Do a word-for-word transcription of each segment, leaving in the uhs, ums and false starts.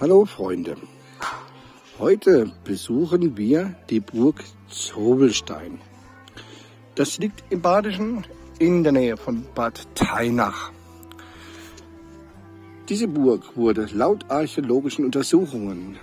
Hallo Freunde, heute besuchen wir die Burg Zobelstein. Das liegt im Badischen in der Nähe von Bad Tainach. Diese Burg wurde laut archäologischen Untersuchungen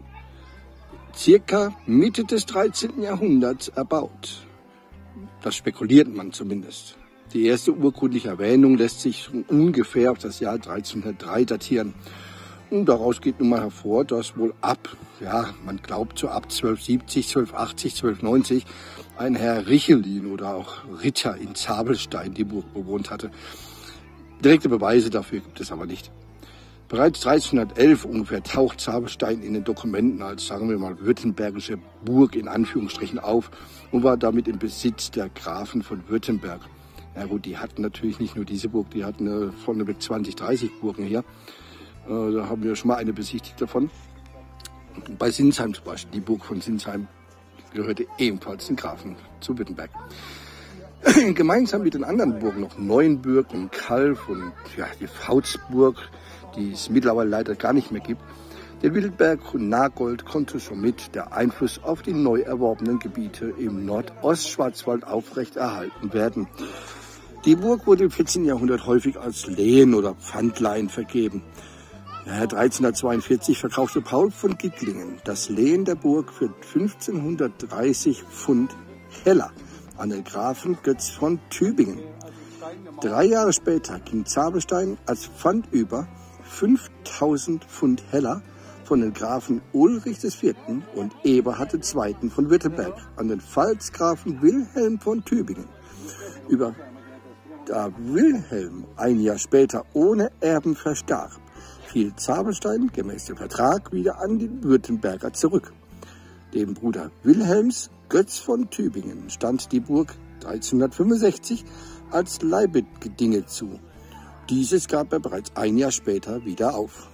circa Mitte des dreizehnten Jahrhunderts erbaut. Das spekuliert man zumindest. Die erste urkundliche Erwähnung lässt sich ungefähr auf das Jahr dreizehnhundertdrei datieren. Und daraus geht nun mal hervor, dass wohl ab, ja, man glaubt so ab zwölfhundertsiebzig, zwölfhundertachtzig, zwölfhundertneunzig ein Herr Richelin oder auch Ritter in Zabelstein die Burg bewohnt hatte. Direkte Beweise dafür gibt es aber nicht. Bereits dreizehnhundertelf ungefähr taucht Zabelstein in den Dokumenten als, sagen wir mal, württembergische Burg in Anführungsstrichen auf und war damit im Besitz der Grafen von Württemberg. Ja gut, die hatten natürlich nicht nur diese Burg, die hatten äh, vorne zwanzig, dreißig Burgen hier. Äh, da haben wir schon mal eine besichtigt davon. Bei Sinsheim zum Beispiel, die Burg von Sinsheim gehörte ebenfalls den Grafen zu Württemberg. Gemeinsam mit den anderen Burgen noch Neuenburg und Kalf und ja, die Fautsburg, die es mittlerweile leider gar nicht mehr gibt. Der Wildberg und Nagold konnte somit der Einfluss auf die neu erworbenen Gebiete im Nordostschwarzwald aufrechterhalten werden. Die Burg wurde im vierzehnten Jahrhundert häufig als Lehen oder Pfandleihen vergeben. Ja, dreizehnhundertzweiundvierzig verkaufte Paul von Gittlingen das Lehen der Burg für fünfzehnhundertdreißig Pfund Heller an den Grafen Götz von Tübingen. Drei Jahre später ging Zabelstein als Pfand über fünftausend Pfund Heller von den Grafen Ulrich des Vierten und Eberhard des Zweiten von Württemberg an den Pfalzgrafen Wilhelm von Tübingen. Über da Wilhelm ein Jahr später ohne Erben verstarb, fiel Zabelstein gemäß dem Vertrag wieder an die Württemberger zurück. Dem Bruder Wilhelms, Götz von Tübingen, stand die Burg dreizehnhundertfünfundsechzig als Leihbedinge zu. Dieses gab er bereits ein Jahr später wieder auf.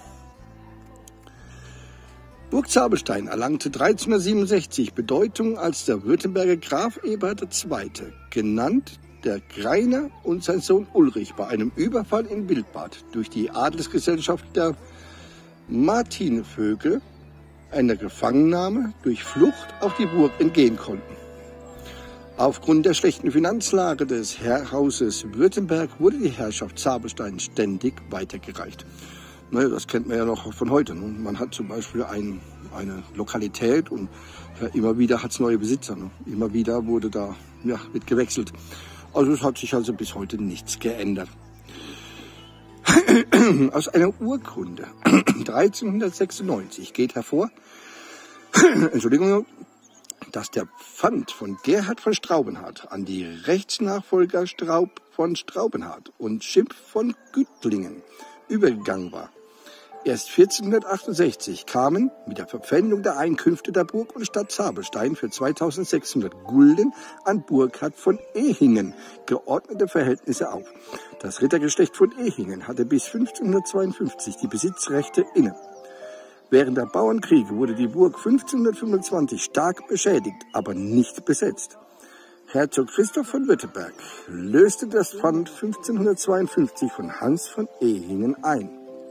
Burg Zabelstein erlangte dreizehnhundertsiebenundsechzig Bedeutung, als der Württemberger Graf Eberhard der Zweite, genannt der Greiner und sein Sohn Ulrich bei einem Überfall in Wildbad durch die Adelsgesellschaft der Martinevögel einer Gefangennahme durch Flucht auf die Burg entgehen konnten. Aufgrund der schlechten Finanzlage des Hauses Württemberg wurde die Herrschaft Zabelstein ständig weitergereicht. Naja, das kennt man ja noch von heute. Ne? Man hat zum Beispiel ein, eine Lokalität und ja, immer wieder hat es neue Besitzer. Ne? Immer wieder wurde da ja, wird gewechselt. Also es hat sich also bis heute nichts geändert. Aus einer Urkunde dreizehnhundertsechsundneunzig geht hervor, Entschuldigung, dass der Pfand von Gerhard von Straubenhardt an die Rechtsnachfolger Straub von Straubenhardt und Schimpf von Güttlingen übergegangen war. Erst vierzehnhundertachtundsechzig kamen mit der Verpfändung der Einkünfte der Burg und Stadt Zabelstein für zweitausendsechshundert Gulden an Burkhard von Ehingen geordnete Verhältnisse auf. Das Rittergeschlecht von Ehingen hatte bis fünfzehnhundertzweiundfünfzig die Besitzrechte inne. Während der Bauernkriege wurde die Burg fünfzehnhundertfünfundzwanzig stark beschädigt, aber nicht besetzt. Herzog Christoph von Württemberg löste das Pfand fünfzehnhundertzweiundfünfzig von Hans von Ehingen ein.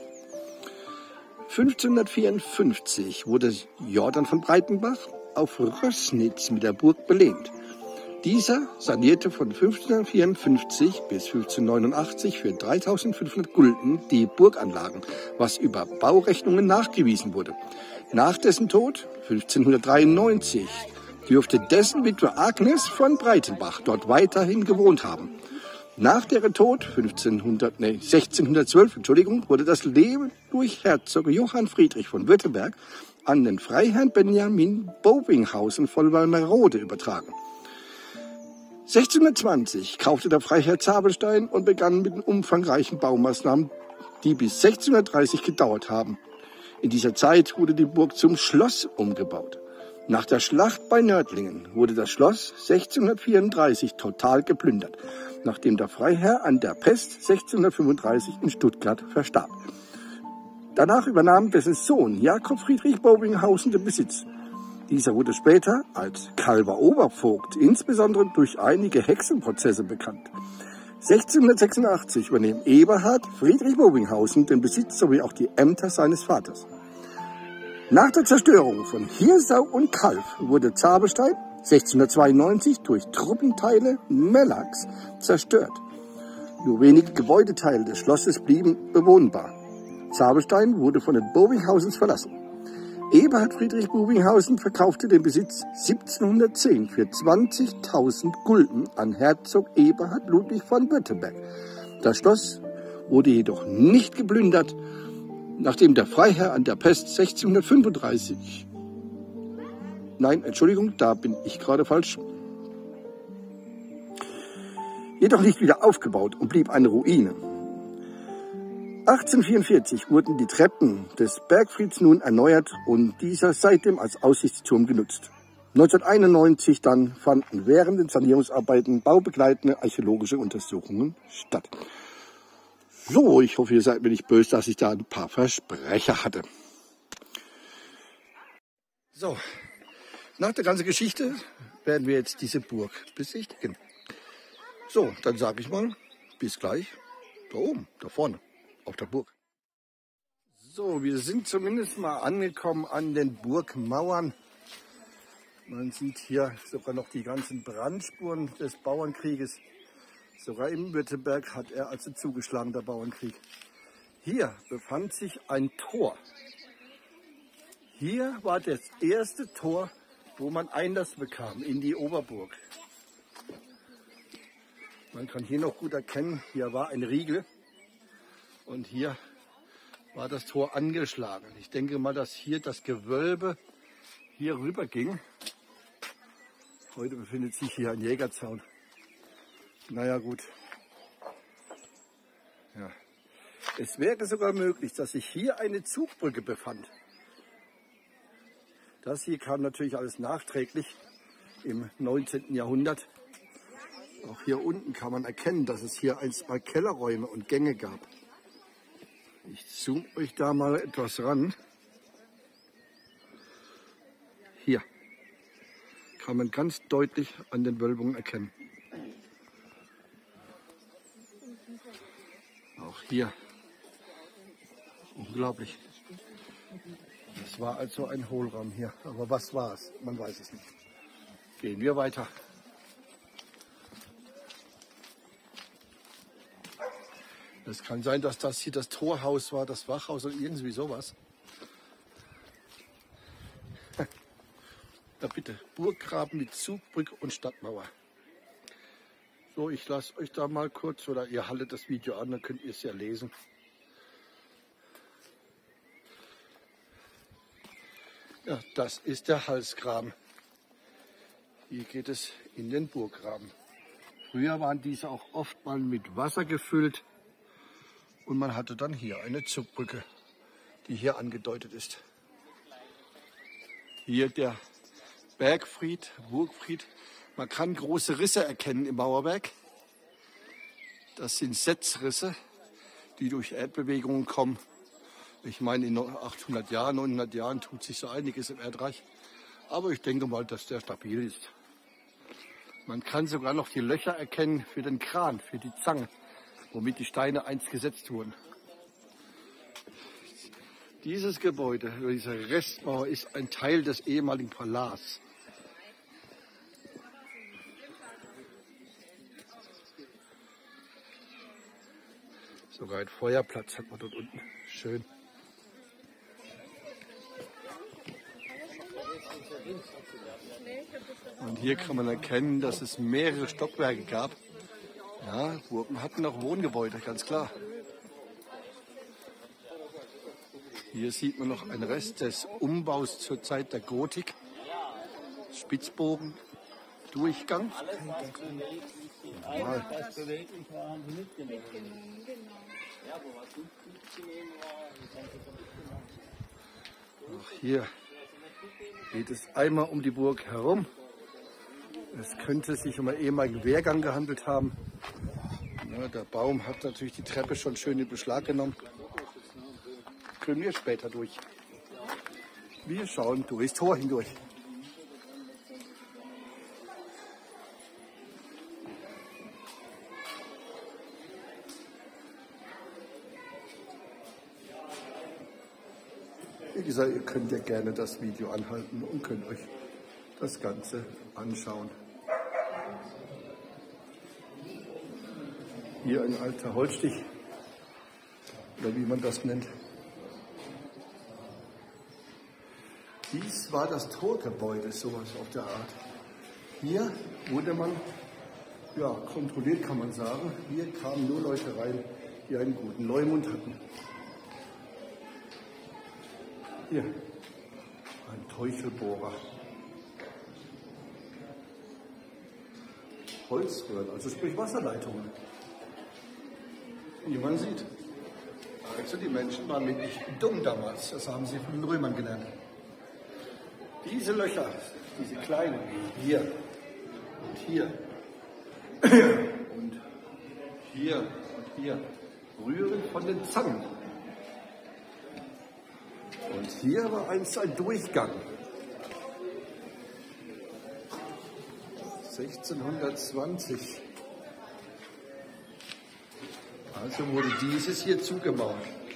fünfzehnhundertvierundfünfzig wurde Jordan von Breitenbach auf Rößnitz mit der Burg belehnt. Dieser sanierte von fünfzehnhundertvierundfünfzig bis fünfzehnhundertneunundachtzig für dreitausendfünfhundert Gulden die Burganlagen, was über Baurechnungen nachgewiesen wurde. Nach dessen Tod, fünfzehnhundertdreiundneunzig, dürfte dessen Witwe Agnes von Breitenbach dort weiterhin gewohnt haben. Nach deren Tod, fünfzehnhundert, nee, sechzehnhundertzwölf, Entschuldigung, wurde das Lehen durch Herzog Johann Friedrich von Württemberg an den Freiherrn Benjamin Bobinghausen von Walmerode übertragen. sechzehnhundertzwanzig kaufte der Freiherr Zabelstein und begann mit den umfangreichen Baumaßnahmen, die bis sechzehnhundertdreißig gedauert haben. In dieser Zeit wurde die Burg zum Schloss umgebaut. Nach der Schlacht bei Nördlingen wurde das Schloss sechzehnhundertvierunddreißig total geplündert, nachdem der Freiherr an der Pest sechzehnhundertfünfunddreißig in Stuttgart verstarb. Danach übernahm dessen Sohn Jakob Friedrich Bobinghausen den Besitz. Dieser wurde später als Calver Obervogt insbesondere durch einige Hexenprozesse bekannt. sechzehnhundertsechsundachtzig übernahm Eberhard Friedrich Bobinghausen den Besitz sowie auch die Ämter seines Vaters. Nach der Zerstörung von Hirsau und Kalf wurde Zabelstein sechzehnhundertzweiundneunzig durch Truppenteile Mellaks zerstört. Nur wenige Gebäudeteile des Schlosses blieben bewohnbar. Zabelstein wurde von den Bovinghausens verlassen. Eberhard Friedrich Bovingshausen verkaufte den Besitz siebzehnhundertzehn für zwanzigtausend Gulden an Herzog Eberhard Ludwig von Württemberg. Das Schloss wurde jedoch nicht geplündert, nachdem der Freiherr an der Pest sechzehnhundertfünfunddreißig, nein, Entschuldigung, da bin ich gerade falsch, jedoch nicht wieder aufgebaut und blieb eine Ruine. achtzehnhundertvierundvierzig wurden die Treppen des Bergfrieds nun erneuert und dieser seitdem als Aussichtsturm genutzt. neunzehnhunderteinundneunzig dann fanden während den Sanierungsarbeiten baubegleitende archäologische Untersuchungen statt. So, ich hoffe, ihr seid mir nicht böse, dass ich da ein paar Versprecher hatte. So, nach der ganzen Geschichte werden wir jetzt diese Burg besichtigen. So, dann sage ich mal, bis gleich da oben, da vorne, auf der Burg. So, wir sind zumindest mal angekommen an den Burgmauern. Man sieht hier sogar noch die ganzen Brandspuren des Bauernkrieges. Sogar im Württemberg hat er also zugeschlagen, der Bauernkrieg. Hier befand sich ein Tor. Hier war das erste Tor, wo man Einlass bekam in die Oberburg. Man kann hier noch gut erkennen, hier war ein Riegel und hier war das Tor angeschlagen. Ich denke mal, dass hier das Gewölbe hier rüber ging. Heute befindet sich hier ein Jägerzaun. Naja, gut. Ja. Es wäre sogar möglich, dass sich hier eine Zugbrücke befand. Das hier kam natürlich alles nachträglich im neunzehnten Jahrhundert. Auch hier unten kann man erkennen, dass es hier einst mal Kellerräume und Gänge gab. Ich zoome euch da mal etwas ran. Hier kann man ganz deutlich an den Wölbungen erkennen. Auch hier. Unglaublich. Es war also ein Hohlraum hier. Aber was war es? Man weiß es nicht. Gehen wir weiter. Es kann sein, dass das hier das Torhaus war, das Wachhaus oder irgendwie sowas. Da bitte, Burggraben mit Zugbrücke und Stadtmauer. So, ich lasse euch da mal kurz, oder ihr haltet das Video an, dann könnt ihr es ja lesen. Ja, das ist der Halsgraben. Hier geht es in den Burggraben. Früher waren diese auch oft mal mit Wasser gefüllt. Und man hatte dann hier eine Zugbrücke, die hier angedeutet ist. Hier der Bergfried, Burgfried. Man kann große Risse erkennen im Mauerwerk. Das sind Setzrisse, die durch Erdbewegungen kommen. Ich meine, in achthundert Jahren, neunhundert Jahren tut sich so einiges im Erdreich. Aber ich denke mal, dass der stabil ist. Man kann sogar noch die Löcher erkennen für den Kran, für die Zange, womit die Steine einst gesetzt wurden. Dieses Gebäude, diese Restmauer, ist ein Teil des ehemaligen Palats. Sogar ein Feuerplatz hat man dort unten. Schön. Und hier kann man erkennen, dass es mehrere Stockwerke gab. Ja, Burgen hatten auch Wohngebäude, ganz klar. Hier sieht man noch einen Rest des Umbaus zur Zeit der Gotik. Spitzbogen, Durchgang. Normal. Auch hier geht es einmal um die Burg herum. Es könnte sich um einen ehemaligen Wehrgang gehandelt haben. Ja, der Baum hat natürlich die Treppe schon schön in Beschlag genommen. Können wir später durch. Wir schauen durchs Tor hindurch. Wie gesagt, ihr könnt ja gerne das Video anhalten und könnt euch das Ganze anschauen. Hier ein alter Holzstich, oder wie man das nennt. Dies war das Torgebäude, sowas auf der Art. Hier wurde man, ja, kontrolliert kann man sagen. Hier kamen nur Leute rein, die einen guten Leumund hatten. Hier, ein Teufelsbohrer. Holzröhren, also sprich Wasserleitungen. Wie man sieht. Also die Menschen waren wirklich dumm damals, das haben sie von den Römern gelernt. Diese Löcher, diese kleinen, wie hier und hier und hier und hier, rühren von den Zangen. Und hier war einst ein Durchgang. sechzehnhundertzwanzig. Also wurde dieses hier zugemauert.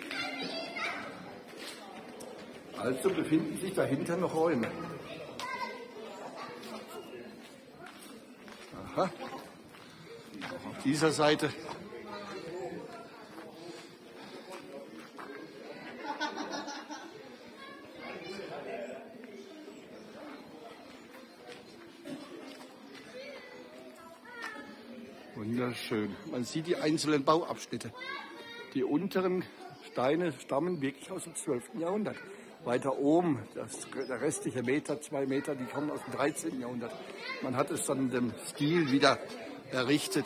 Also befinden sich dahinter noch Räume. Aha. Auch auf dieser Seite. Wunderschön. Man sieht die einzelnen Bauabschnitte. Die unteren Steine stammen wirklich aus dem zwölften Jahrhundert. Weiter oben, das, der restliche Meter, zwei Meter, die kommen aus dem dreizehnten Jahrhundert. Man hat es dann in dem Stil wieder errichtet.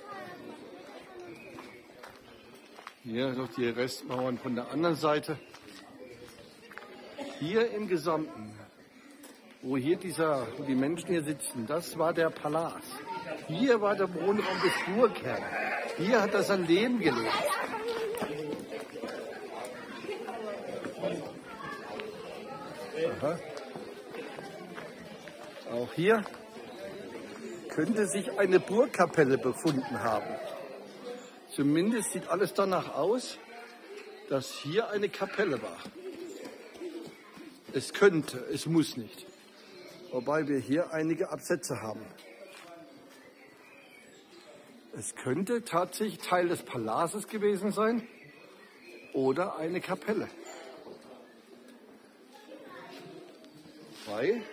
Hier noch die Restmauern von der anderen Seite. Hier im Gesamten, wo hier dieser, wo die Menschen hier sitzen, das war der Palast. Hier war der Wohnraum des Burgherrn. Hier hat er sein Leben gelebt. Aha. Auch hier könnte sich eine Burgkapelle befunden haben. Zumindest sieht alles danach aus, dass hier eine Kapelle war. Es könnte, es muss nicht. Wobei wir hier einige Absätze haben. Es könnte tatsächlich Teil des Palastes gewesen sein oder eine Kapelle. Weil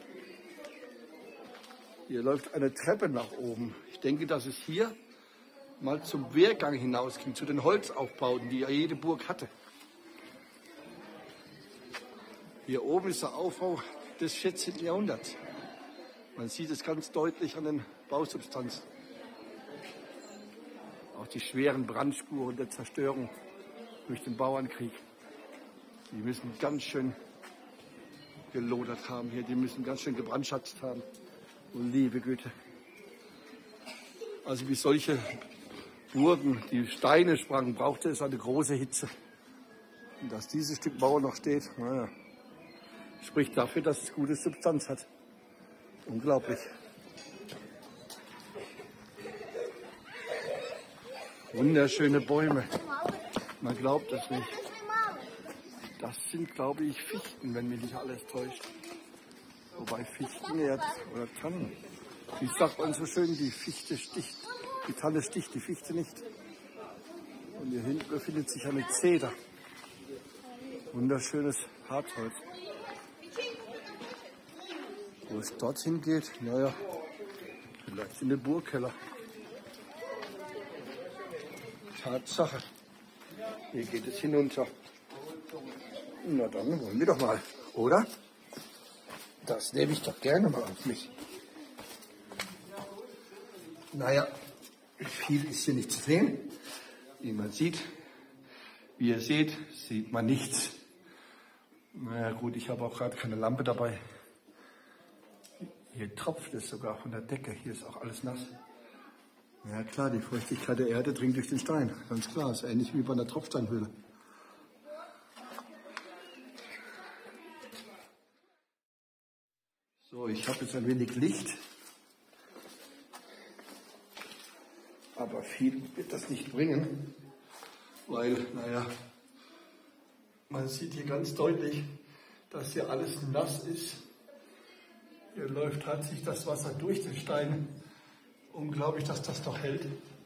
hier läuft eine Treppe nach oben. Ich denke, dass es hier mal zum Wehrgang hinausging, zu den Holzaufbauten, die ja jede Burg hatte. Hier oben ist der Aufbau des vierzehnten Jahrhunderts. Man sieht es ganz deutlich an den Bausubstanzen. Auch die schweren Brandspuren der Zerstörung durch den Bauernkrieg. Die müssen ganz schön gelodert haben hier, die müssen ganz schön gebrandschatzt haben. Und liebe Güte. Also wie solche Burgen, die Steine sprangen, brauchte es eine große Hitze. Und dass dieses Stück Mauer noch steht, naja, spricht dafür, dass es gute Substanz hat. Unglaublich. Wunderschöne Bäume. Man glaubt es nicht. Das sind, glaube ich, Fichten, wenn mich nicht alles täuscht. Wobei Fichten eher, oder Tannen. Wie sagt man so schön, die Fichte sticht. Die Tanne sticht, die Fichte nicht. Und hier hinten befindet sich eine Zeder. Wunderschönes Hartholz. Wo es dorthin geht, naja, vielleicht in den Burgkeller. Tatsache. Hier geht es hinunter. Na dann wollen wir doch mal, oder? Das nehme ich doch gerne mal auf mich. Naja, viel ist hier nicht zu sehen. Wie man sieht, wie ihr seht, sieht man nichts. Naja gut, ich habe auch gerade keine Lampe dabei. Hier tropft es sogar von der Decke. Hier ist auch alles nass. Ja klar, die Feuchtigkeit der Erde dringt durch den Stein. Ganz klar, ist ähnlich wie bei einer Tropfsteinhöhle. So, ich habe jetzt ein wenig Licht. Aber viel wird das nicht bringen. Weil, naja, Man sieht hier ganz deutlich, dass hier alles nass ist. Hier läuft tatsächlich das Wasser durch den Stein. Unglaublich, dass das noch hält.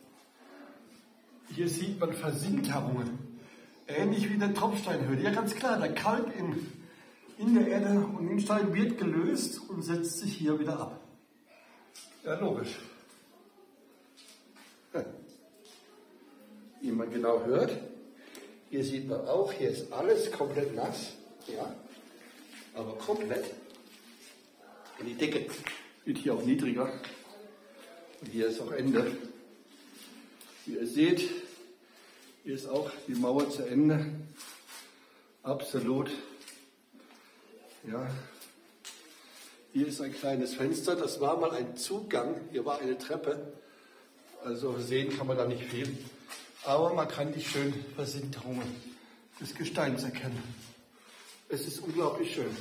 Hier sieht man Versinterungen. Ähnlich wie in der Tropfsteinhöhle. Ja, ganz klar, der Kalk in, in der Erde und im Stein wird gelöst und setzt sich hier wieder ab. Ja, logisch. Ja. Wie man genau hört, hier sieht man auch, hier ist alles komplett nass. Ja, aber komplett. Und die Decke wird hier auch niedriger. Und hier ist auch Ende. Wie ihr seht, hier ist auch die Mauer zu Ende. Absolut. Ja. Hier ist ein kleines Fenster. Das war mal ein Zugang. Hier war eine Treppe. Also sehen kann man da nicht viel. Aber man kann die schönen Versinterungen des Gesteins erkennen. Es ist unglaublich schön.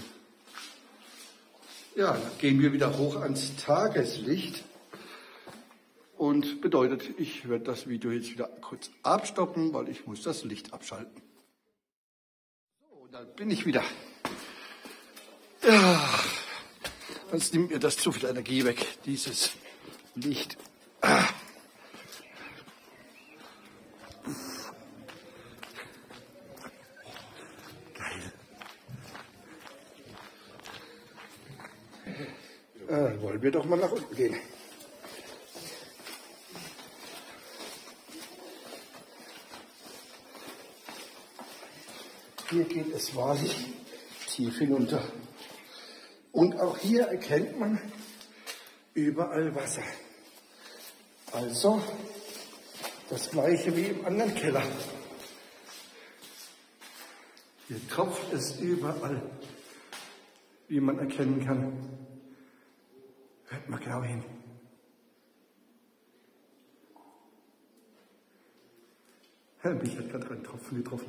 Ja, dann gehen wir wieder hoch ans Tageslicht. Und bedeutet, ich werde das Video jetzt wieder kurz abstoppen, weil ich muss das Licht abschalten. So, dann bin ich wieder. Ja, sonst nimmt mir das zu viel Energie weg, dieses Licht. Ah. Geil. Äh, wollen wir doch mal nach unten gehen. Hier geht es wahrlich tief hinunter. Und auch hier erkennt man überall Wasser. Also das gleiche wie im anderen Keller. Hier tropft es überall, wie man erkennen kann. Hört mal genau hin. Mich hat gerade ein Tropfen getroffen.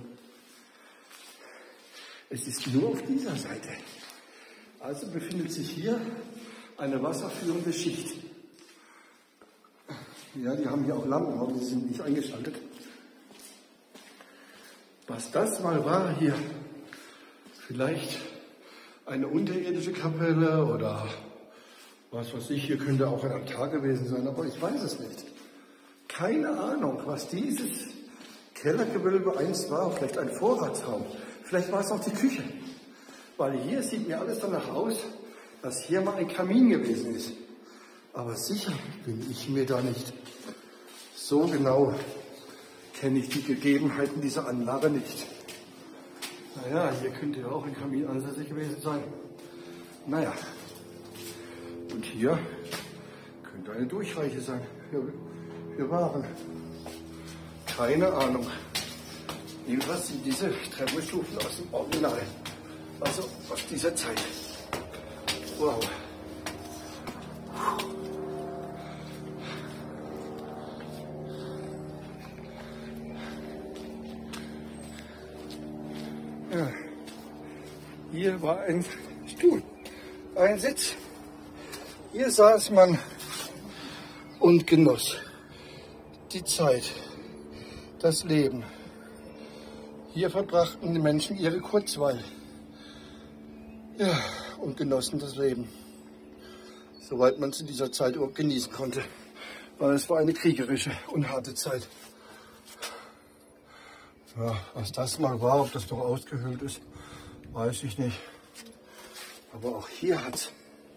Es ist nur auf dieser Seite. Also befindet sich hier eine wasserführende Schicht. Ja, die haben hier auch Lampen, aber die sind nicht eingeschaltet. Was das mal war hier, vielleicht eine unterirdische Kapelle oder was weiß ich, hier könnte auch ein Altar gewesen sein, aber ich weiß es nicht. Keine Ahnung, was dieses Kellergewölbe einst war, vielleicht ein Vorratsraum. Vielleicht war es auch die Küche, weil hier sieht mir alles danach aus, dass hier mal ein Kamin gewesen ist. Aber sicher bin ich mir da nicht. So genau kenne ich die Gegebenheiten dieser Anlage nicht. Naja, hier könnte ja auch ein Kamin ansässig gewesen sein. Naja, und hier könnte eine Durchreiche sein. Für, für Waren. Keine Ahnung. Jedenfalls sind diese Treppenstufen aus dem Original. Also aus dieser Zeit. Wow. Ja. Hier war ein Stuhl, ein Sitz. Hier saß man und genoss die Zeit, das Leben. Hier verbrachten die Menschen ihre Kurzweil, ja, und genossen das Leben, soweit man es in dieser Zeit überhaupt genießen konnte, weil es war eine kriegerische und harte Zeit. Ja, was das mal war, ob das doch ausgehöhlt ist, weiß ich nicht. Aber auch hier hat's.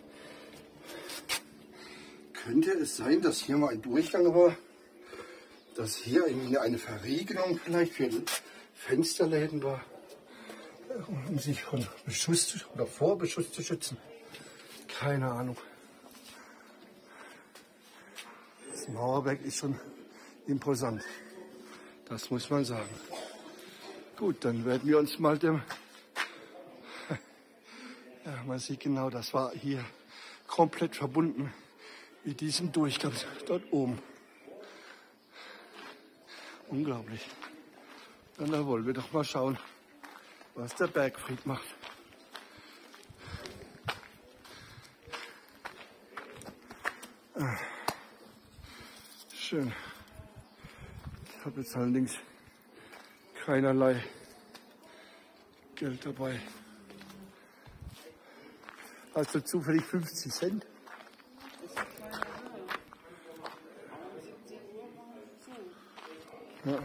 Könnte es sein, dass hier mal ein Durchgang war, dass hier eine Verriegelung vielleicht für Fensterläden war, um sich von Beschuss oder vor Beschuss zu schützen. Keine Ahnung. Das Mauerwerk ist schon imposant. Das muss man sagen. Gut, dann werden wir uns mal dem... Ja, man sieht genau, das war hier komplett verbunden mit diesem Durchgang dort oben. Unglaublich. Und da wollen wir doch mal schauen, was der Bergfried macht. Ah, schön. Ich habe jetzt allerdings keinerlei Geld dabei. Hast du zufällig fünfzig Cent? Ja.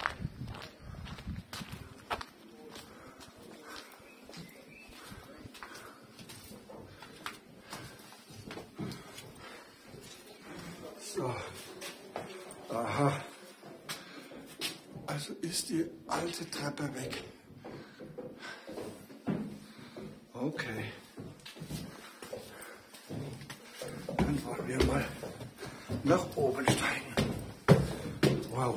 So. Aha. Also ist die alte Treppe weg. Okay. Dann wollen wir mal nach oben steigen. Wow.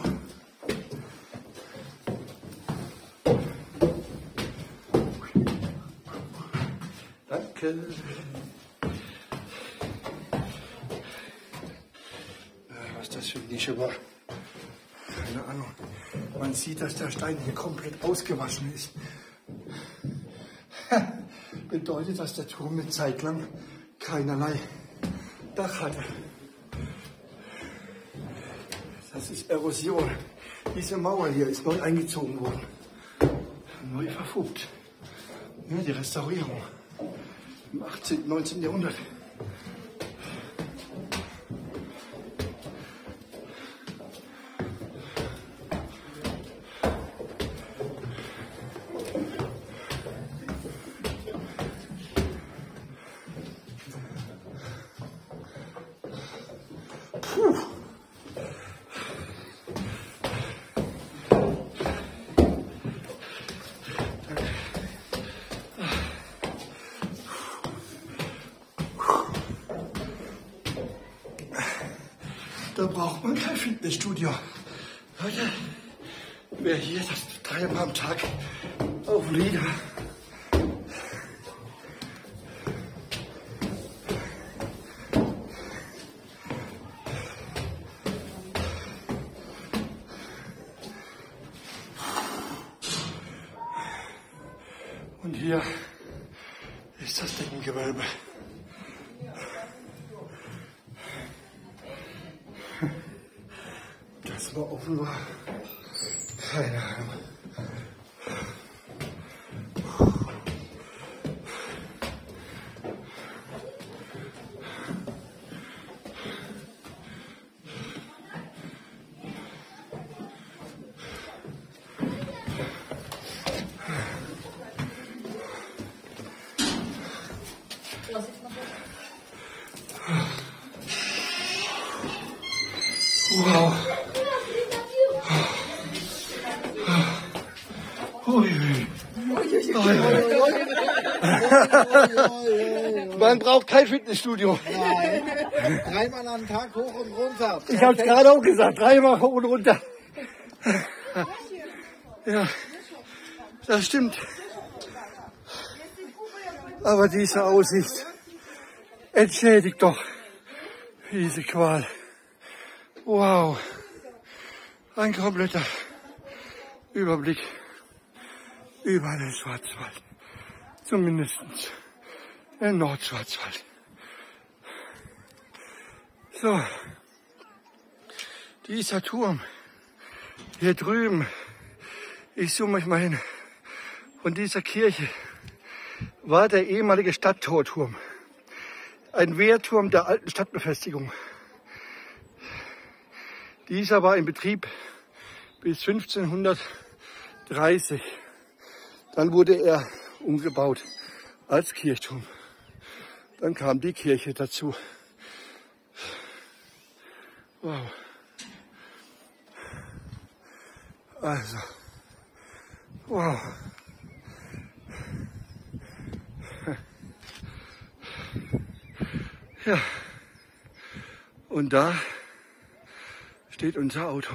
Danke. Was das für eine Nische war. Keine Ahnung. Man sieht, dass der Stein hier komplett ausgewaschen ist. Bedeutet, dass der Turm eine Zeit lang keinerlei Dach hatte. Das ist Erosion. Diese Mauer hier ist neu eingezogen worden. Neu verfugt. Ja, die Restaurierung im achtzehnten, neunzehnten Jahrhundert. Puh. Da braucht man kein Fitnessstudio. Leute, wer hier das dreimal am Tag auf Lieder. Und hier ist das Deckengewölbe. Das war offen war. Keine Ahnung. Wow. Ui. Man braucht kein Fitnessstudio. Nein. Dreimal am Tag hoch und runter. Ich habe es gerade auch gesagt, dreimal hoch und runter. Ja, das stimmt. Aber diese Aussicht entschädigt doch diese Qual. Wow, ein kompletter Überblick über den Schwarzwald, zumindest den Nordschwarzwald. So, dieser Turm hier drüben, ich zoome euch mal hin, von dieser Kirche war der ehemalige Stadttorturm, ein Wehrturm der alten Stadtbefestigung. Dieser war in Betrieb bis fünfzehnhundertdreißig. Dann wurde er umgebaut als Kirchturm. Dann kam die Kirche dazu. Wow. Also, wow. Ja, und da steht unser Auto.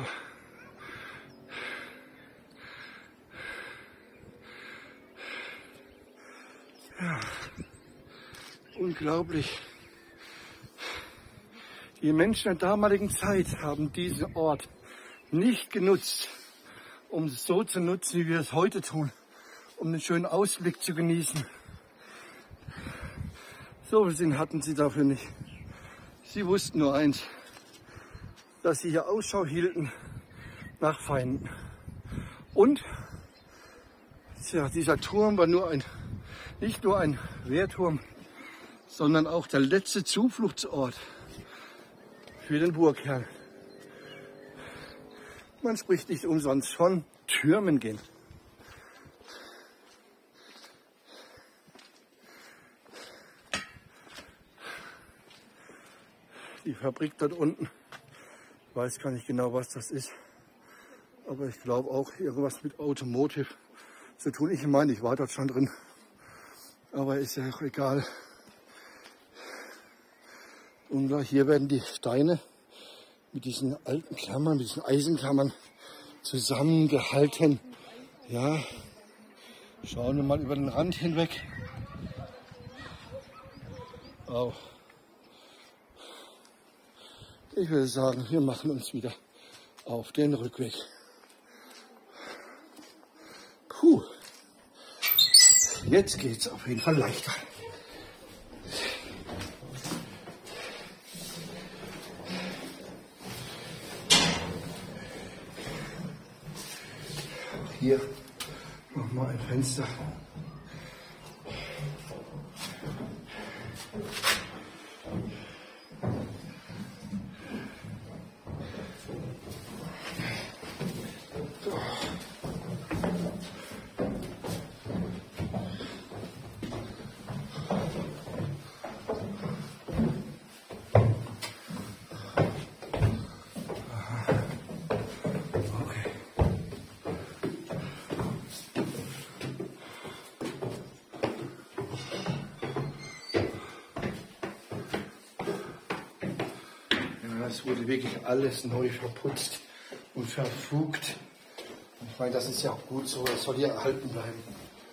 Ja, unglaublich. Die Menschen der damaligen Zeit haben diesen Ort nicht genutzt, um es so zu nutzen, wie wir es heute tun, um einen schönen Ausblick zu genießen. So viel Sinn hatten sie dafür nicht. Sie wussten nur eins, dass sie hier Ausschau hielten nach Feinden. Und Tja, dieser Turm war nur ein, nicht nur ein Wehrturm, sondern auch der letzte Zufluchtsort für den Burgherrn. Man spricht nicht umsonst von Türmen gehen. Die Fabrik dort unten, ich weiß gar nicht genau, was das ist, aber ich glaube auch irgendwas mit Automotive zu tun. Ich meine, ich war dort schon drin, aber ist ja auch egal. Und hier werden die Steine mit diesen alten Klammern, mit diesen Eisenklammern zusammengehalten. Ja, schauen wir mal über den Rand hinweg. Oh. Ich würde sagen, wir machen uns wieder auf den Rückweg. Puh, jetzt geht's auf jeden Fall leichter. Hier nochmal ein Fenster. Es wurde wirklich alles neu verputzt und verfugt. Ich meine, das ist ja auch gut so, das soll hier erhalten bleiben.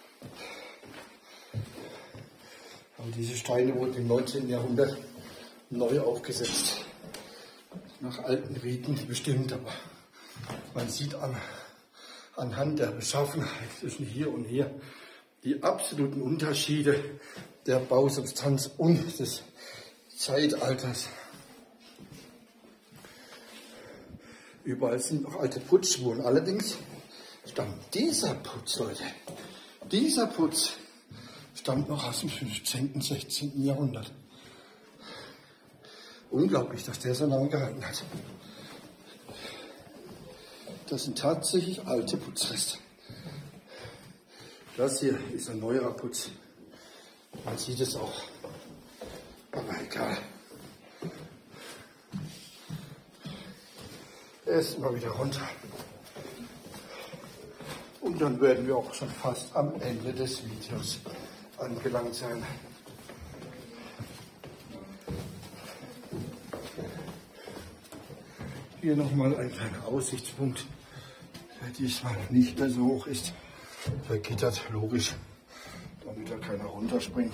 Aber diese Steine wurden im neunzehnten Jahrhundert neu aufgesetzt. Nach alten Riten bestimmt, aber man sieht an, anhand der Beschaffenheit zwischen hier und hier die absoluten Unterschiede der Bausubstanz und des Zeitalters. Überall sind noch alte Putzspuren. Allerdings stammt dieser Putz, Leute, dieser Putz stammt noch aus dem fünfzehnten, sechzehnten Jahrhundert. Unglaublich, dass der so lange gehalten hat. Das sind tatsächlich alte Putzreste. Das hier ist ein neuerer Putz. Man sieht es auch. Aber egal. Erst mal wieder runter. Und dann werden wir auch schon fast am Ende des Videos angelangt sein. Hier nochmal ein kleiner Aussichtspunkt, der diesmal nicht mehr so hoch ist. Vergittert, logisch, damit da keiner runterspringt.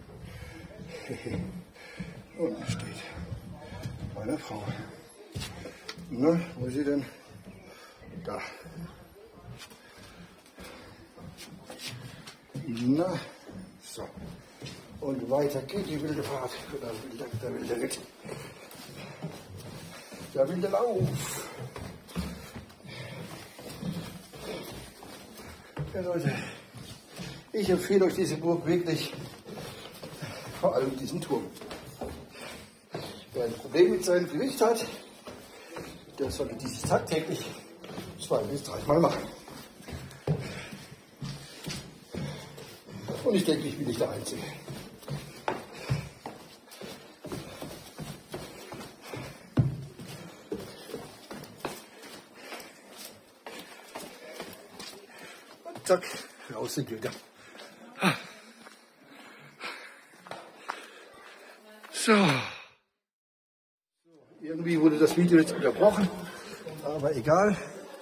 Unten steht meine Frau. Na, wo ist sie denn? Da. Na, so. Und weiter geht die wilde Fahrt. Der wilde, der wilde Ritt. Der wilde Lauf. Ja, Leute, ich empfehle euch diese Burg wirklich, vor allem diesen Turm. Wer ein Problem mit seinem Gewicht hat, der sollte dieses tagtäglich zwei bis dreimal machen. Und ich denke, ich bin nicht der Einzige. Und zack, raus sind wir wieder. So. Irgendwie wurde das Video jetzt unterbrochen, aber egal.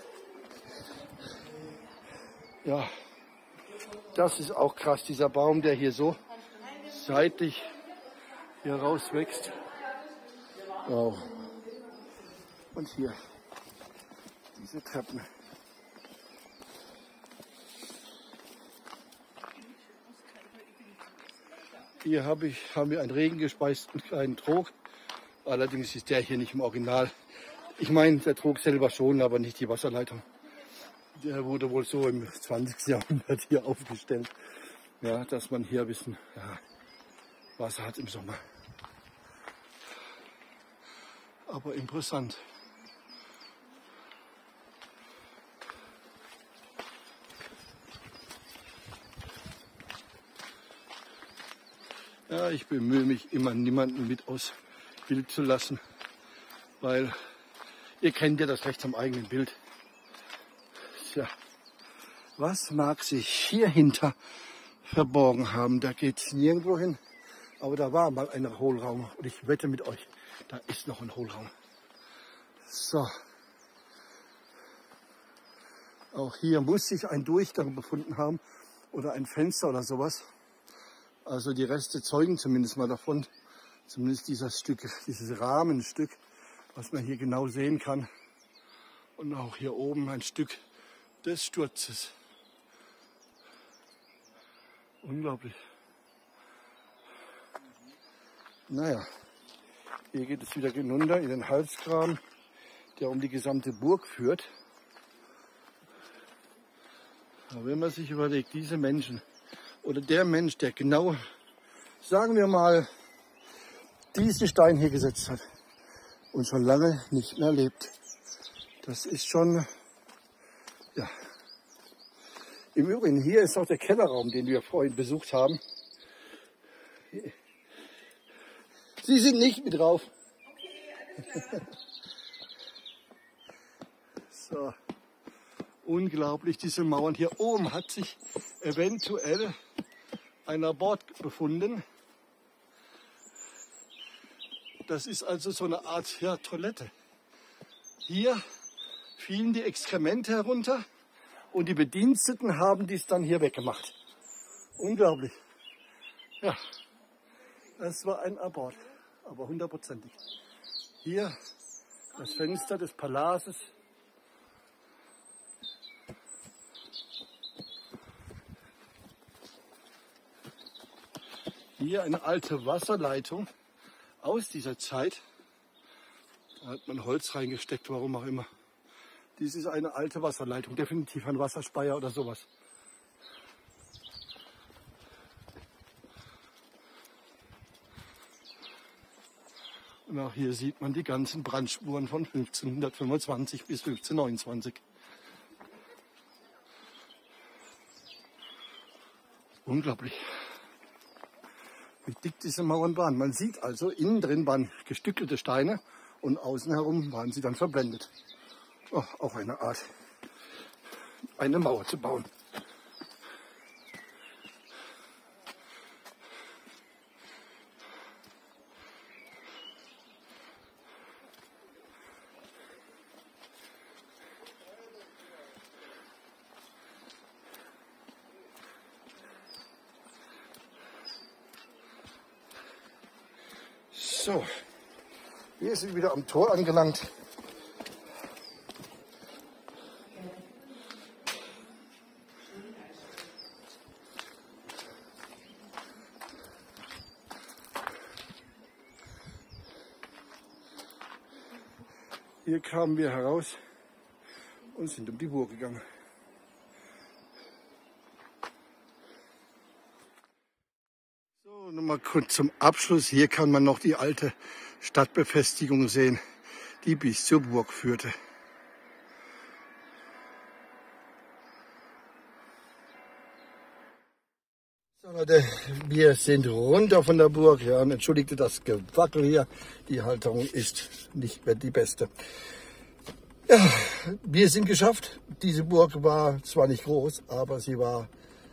Ja, das ist auch krass, dieser Baum, der hier so seitlich hier rauswächst. Wow. Und hier diese Treppen. Hier habe ich, haben wir einen regengespeisten kleinen Trog. Allerdings ist der hier nicht im Original. Ich meine, der Trog selber schon, aber nicht die Wasserleitung. Der wurde wohl so im zwanzigsten Jahrhundert hier aufgestellt, ja, dass man hier ein bisschen ja, Wasser hat im Sommer. Aber interessant. Ja, ich bemühe mich immer, niemanden mit aus Bild zu lassen, weil ihr kennt ja das Recht am eigenen Bild. Tja, was mag sich hier hinter verborgen haben? Da geht es nirgendwo hin, aber da war mal ein Hohlraum und ich wette mit euch, da ist noch ein Hohlraum. So, auch hier muss sich ein Durchgang befunden haben oder ein Fenster oder sowas. Also die Reste zeugen zumindest mal davon, zumindest dieses Stück, dieses Rahmenstück, was man hier genau sehen kann. Und auch hier oben ein Stück des Sturzes. Unglaublich. Naja, hier geht es wieder hinunter in den Halsgraben, der um die gesamte Burg führt. Aber wenn man sich überlegt, diese Menschen, oder der Mensch, der genau, sagen wir mal, diesen Stein hier gesetzt hat und schon lange nicht mehr lebt. Das ist schon, ja. Im Übrigen, hier ist auch der Kellerraum, den wir vorhin besucht haben. Sie sind nicht mit drauf. Okay, so. Unglaublich, diese Mauern. Hier oben hat sich eventuell ein Abort befunden. Das ist also so eine Art ja, Toilette. Hier fielen die Exkremente herunter und die Bediensteten haben dies dann hier weggemacht. Unglaublich. Ja, das war ein Abort, aber hundertprozentig. Hier das Fenster des Palastes. Hier eine alte Wasserleitung aus dieser Zeit. Da hat man Holz reingesteckt, warum auch immer. Dies ist eine alte Wasserleitung, definitiv ein Wasserspeier oder sowas. Und auch hier sieht man die ganzen Brandspuren von fünfzehnhundertfünfundzwanzig bis fünfzehnhundertneunundzwanzig. Unglaublich, wie dick diese Mauern waren. Man sieht also, innen drin waren gestückelte Steine und außen herum waren sie dann verblendet. Oh, auch eine Art, eine Mauer zu bauen. So, wir sind wieder am Tor angelangt. Hier kamen wir heraus und sind um die Burg gegangen. So, nochmal kurz zum Abschluss. Hier kann man noch die alte Stadtbefestigung sehen, die bis zur Burg führte. So Leute, wir sind runter von der Burg. Ja, und entschuldigt das Gewackel hier. Die Halterung ist nicht mehr die beste. Ja, wir sind geschafft. Diese Burg war zwar nicht groß, aber sie war,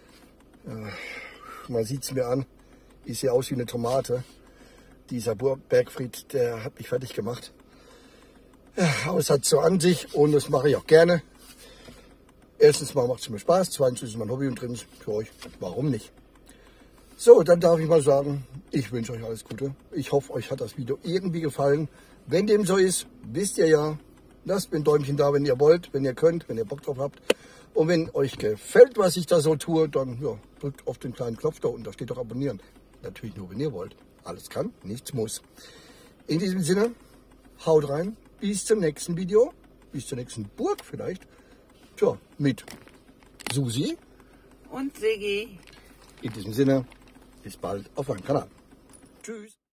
äh, man sieht es mir an, die sieht aus wie eine Tomate. Dieser Burg Bergfried, der hat mich fertig gemacht. Ja, aber es hat so an sich und das mache ich auch gerne. Erstens mal macht es mir Spaß, zweitens ist es mein Hobby und drittens für euch, warum nicht? So, dann darf ich mal sagen, ich wünsche euch alles Gute. Ich hoffe, euch hat das Video irgendwie gefallen. Wenn dem so ist, wisst ihr ja, lasst mir ein Däumchen da, wenn ihr wollt, wenn ihr könnt, wenn ihr Bock drauf habt. Und wenn euch gefällt, was ich da so tue, dann ja, drückt auf den kleinen Knopf da unten, da steht doch abonnieren. Natürlich nur, wenn ihr wollt. Alles kann, nichts muss. In diesem Sinne, haut rein, bis zum nächsten Video, bis zur nächsten Burg vielleicht. Tja, mit Susi. Und Siggi. In diesem Sinne, bis bald auf meinem Kanal. Tschüss.